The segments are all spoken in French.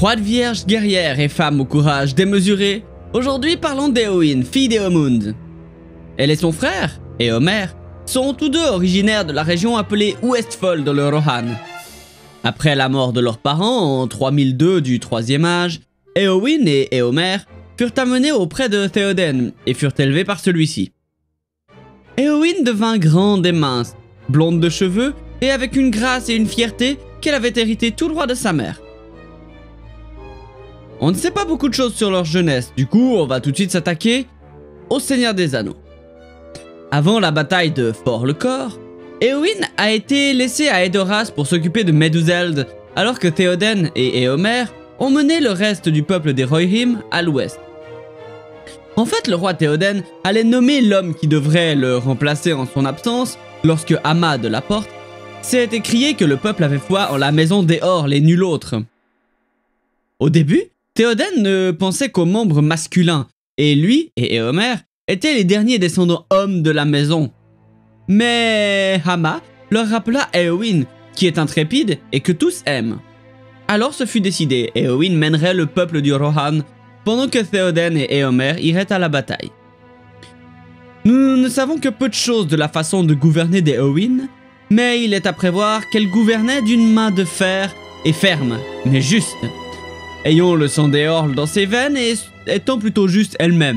Croix de vierge guerrière et femme au courage démesuré, aujourd'hui parlons d'Éowyn, fille d'Éomund. Elle et son frère, Éomer, sont tous deux originaires de la région appelée Westfold dans le Rohan. Après la mort de leurs parents en 3002 du troisième âge, Éowyn et Éomer furent amenés auprès de Théoden et furent élevés par celui-ci. Éowyn devint grande et mince, blonde de cheveux et avec une grâce et une fierté qu'elle avait hérité tout droit de sa mère. On ne sait pas beaucoup de choses sur leur jeunesse, du coup on va tout de suite s'attaquer au Seigneur des Anneaux. Avant la bataille de Fort-le-Corps, Éowyn a été laissée à Edoras pour s'occuper de Meduseld, alors que Théoden et Éomer ont mené le reste du peuple des Rohirrim à l'ouest. En fait, le roi Théoden allait nommer l'homme qui devrait le remplacer en son absence lorsque Amma de la Porte s'est écrié que le peuple avait foi en la maison d'Éor et nul autre. Au début, Théoden ne pensait qu'aux membres masculins, et lui et Éomer étaient les derniers descendants hommes de la maison. Mais Amma leur rappela Éowyn, qui est intrépide et que tous aiment. Alors ce fut décidé, Éowyn mènerait le peuple du Rohan, pendant que Théoden et Éomer iraient à la bataille. Nous ne savons que peu de choses de la façon de gouverner d'Éowyn, mais il est à prévoir qu'elle gouvernait d'une main de fer et ferme, mais juste. Ayant le sang d'Éorl dans ses veines et étant plutôt juste elle-même.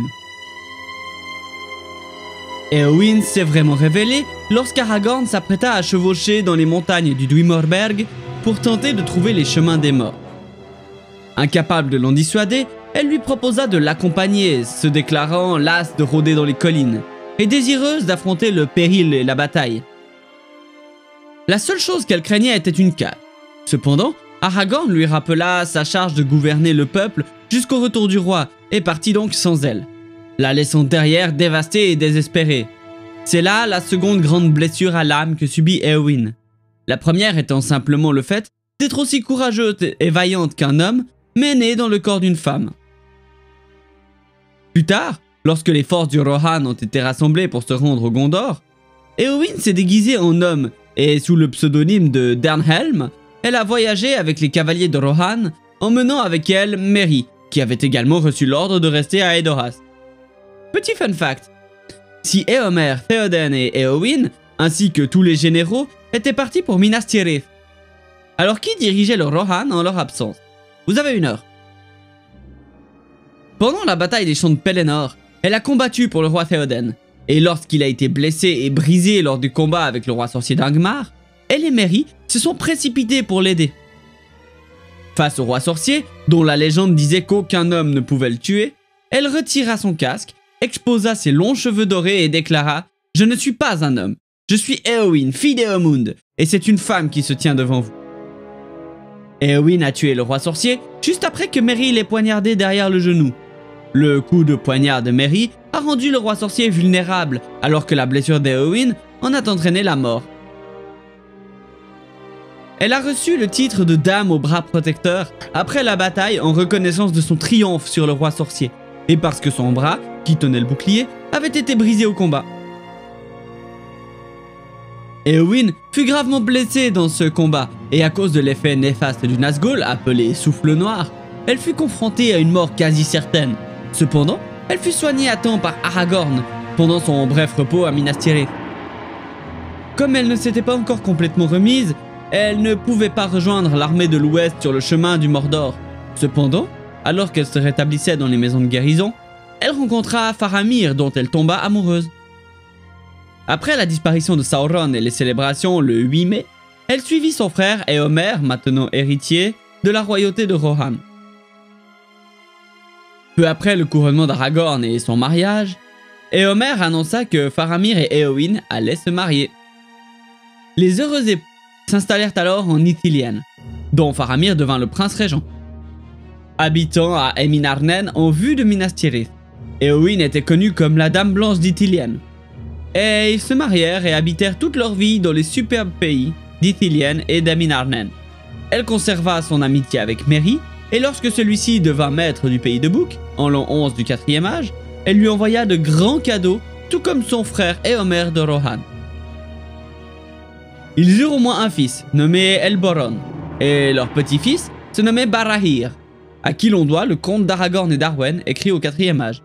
Éowyn s'est vraiment révélée lorsqu'Aragorn s'apprêta à chevaucher dans les montagnes du Duimorberg pour tenter de trouver les chemins des morts. Incapable de l'en dissuader, elle lui proposa de l'accompagner, se déclarant lasse de rôder dans les collines et désireuse d'affronter le péril et la bataille. La seule chose qu'elle craignait était une cale. Cependant, Aragorn lui rappela sa charge de gouverner le peuple jusqu'au retour du roi et partit donc sans elle, la laissant derrière dévastée et désespérée. C'est là la seconde grande blessure à l'âme que subit Éowyn. La première étant simplement le fait d'être aussi courageuse et vaillante qu'un homme, mais née dans le corps d'une femme. Plus tard, lorsque les forces du Rohan ont été rassemblées pour se rendre au Gondor, Éowyn s'est déguisée en homme et sous le pseudonyme de Dernhelm, elle a voyagé avec les cavaliers de Rohan, emmenant avec elle Merry, qui avait également reçu l'ordre de rester à Edoras. Petit fun fact, si Éomer, Théoden et Éowyn, ainsi que tous les généraux, étaient partis pour Minas Tirith. Alors qui dirigeait le Rohan en leur absence? Vous avez une heure. Pendant la bataille des champs de Pelennor, elle a combattu pour le roi Théoden, et lorsqu'il a été blessé et brisé lors du combat avec le roi sorcier d'Angmar, elle et Merry se sont précipités pour l'aider. Face au roi sorcier, dont la légende disait qu'aucun homme ne pouvait le tuer, elle retira son casque, exposa ses longs cheveux dorés et déclara « Je ne suis pas un homme, je suis Éowyn, fille d'Éomund, et c'est une femme qui se tient devant vous. » Éowyn a tué le roi sorcier juste après que Merry l'ait poignardé derrière le genou. Le coup de poignard de Merry a rendu le roi sorcier vulnérable, alors que la blessure d'Éowyn en a entraîné la mort. Elle a reçu le titre de dame au bras protecteur après la bataille en reconnaissance de son triomphe sur le roi sorcier, et parce que son bras, qui tenait le bouclier, avait été brisé au combat. Éowyn fut gravement blessée dans ce combat, et à cause de l'effet néfaste du Nazgûl, appelé souffle noir, elle fut confrontée à une mort quasi certaine. Cependant, elle fut soignée à temps par Aragorn, pendant son bref repos à Minas Tirith. Comme elle ne s'était pas encore complètement remise, elle ne pouvait pas rejoindre l'armée de l'Ouest sur le chemin du Mordor. Cependant, alors qu'elle se rétablissait dans les maisons de guérison, elle rencontra Faramir dont elle tomba amoureuse. Après la disparition de Sauron et les célébrations le 8 mai, elle suivit son frère Éomer, maintenant héritier, de la royauté de Rohan. Peu après le couronnement d'Aragorn et son mariage, Éomer annonça que Faramir et Éowyn allaient se marier. Les heureux époux s'installèrent alors en Ithilien, dont Faramir devint le prince régent. Habitant à Eminarnen en vue de Minas Tirith, Éowyn était connue comme la Dame Blanche d'Ithilien. Et ils se marièrent et habitèrent toute leur vie dans les superbes pays d'Ithilien et d'Eminarnen. Elle conserva son amitié avec Merry, et lorsque celui-ci devint maître du pays de Bouc, en l'an 11 du 4e âge, elle lui envoya de grands cadeaux, tout comme son frère Éomer de Rohan. Ils eurent au moins un fils, nommé Elboron, et leur petit-fils se nommait Barahir, à qui l'on doit le conte d'Aragorn et d'Arwen écrit au 4e âge.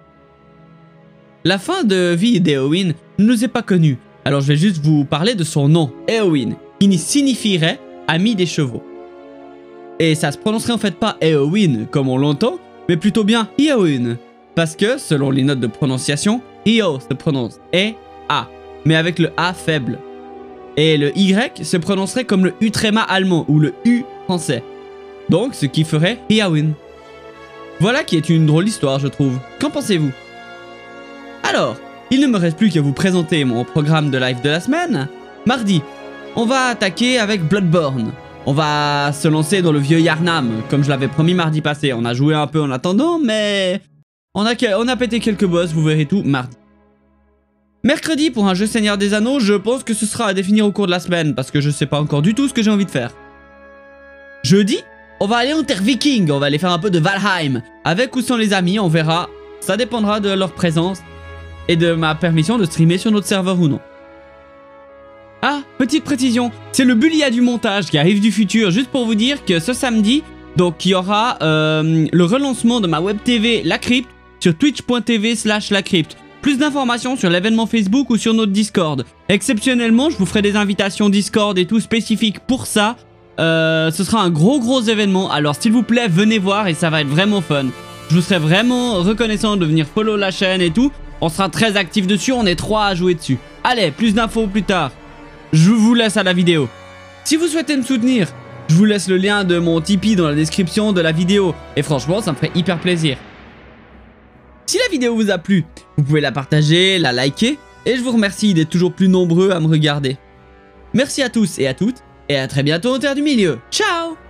La fin de vie d'Éowyn ne nous est pas connue, alors je vais juste vous parler de son nom, Éowyn, qui signifierait ami des chevaux. Et ça se prononcerait en fait pas Éowyn comme on l'entend, mais plutôt bien Éowyn, parce que selon les notes de prononciation, Io se prononce E-A, mais avec le A faible. Et le Y se prononcerait comme le U tréma allemand ou le U français. Donc ce qui ferait Éowyn. Voilà qui est une drôle d'histoire je trouve. Qu'en pensez-vous? Alors, il ne me reste plus qu'à vous présenter mon programme de live de la semaine. Mardi, on va attaquer avec Bloodborne. On va se lancer dans le vieux Yharnam, comme je l'avais promis mardi passé. On a joué un peu en attendant, mais on a pété quelques boss, vous verrez tout mardi. Mercredi, pour un jeu Seigneur des Anneaux, je pense que ce sera à définir au cours de la semaine, parce que je sais pas encore du tout ce que j'ai envie de faire. Jeudi, on va aller en terre viking, on va aller faire un peu de Valheim. Avec ou sans les amis, on verra. Ça dépendra de leur présence et de ma permission de streamer sur notre serveur ou non. Ah, petite précision, c'est le Bulia du montage qui arrive du futur, juste pour vous dire que ce samedi, donc il y aura le relancement de ma web TV La Crypte sur twitch.tv/lacrypte. Plus d'informations sur l'événement Facebook ou sur notre Discord. Exceptionnellement, je vous ferai des invitations Discord et tout spécifiques pour ça. Ce sera un gros événement, alors s'il vous plaît, venez voir et ça va être vraiment fun. Je vous serai vraiment reconnaissant de venir follow la chaîne et tout. On sera très actifs dessus, on est 3 à jouer dessus. Allez, plus d'infos plus tard. Je vous laisse à la vidéo. Si vous souhaitez me soutenir, je vous laisse le lien de mon Tipeee dans la description de la vidéo. Et franchement, ça me ferait hyper plaisir. Si la vidéo vous a plu, vous pouvez la partager, la liker. Et je vous remercie d'être toujours plus nombreux à me regarder. Merci à tous et à toutes. Et à très bientôt en Terre du Milieu. Ciao!